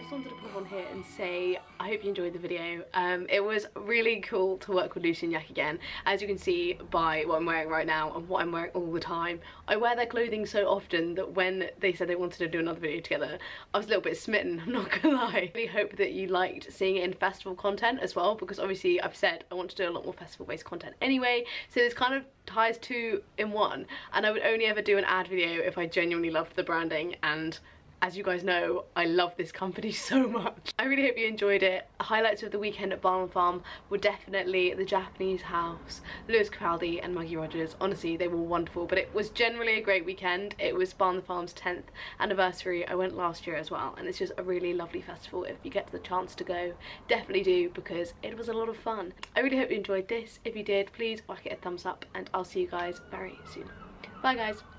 just wanted to pop on here and say I hope you enjoyed the video. It was really cool to work with Lucy and Yak again. As you can see by what I'm wearing right now and what I'm wearing all the time, I wear their clothing so often that when they said they wanted to do another video together, I was a little bit smitten, I'm not gonna lie. I really hope that you liked seeing it in festival content as well, because obviously I've said I want to do a lot more festival based content anyway, so this kind of ties two in one, and I would only ever do an ad video if I genuinely loved the branding, and as you guys know, I love this company so much. I really hope you enjoyed it. Highlights of the weekend at Barn Farm were definitely the Japanese house, Lewis Capaldi and Maggie Rogers. Honestly, they were wonderful, but it was generally a great weekend. It was Barn Farm's 10th anniversary. I went last year as well, and it's just a really lovely festival. If you get the chance to go, definitely do, because it was a lot of fun. I really hope you enjoyed this. If you did, please whack it a thumbs up, and I'll see you guys very soon. Bye guys.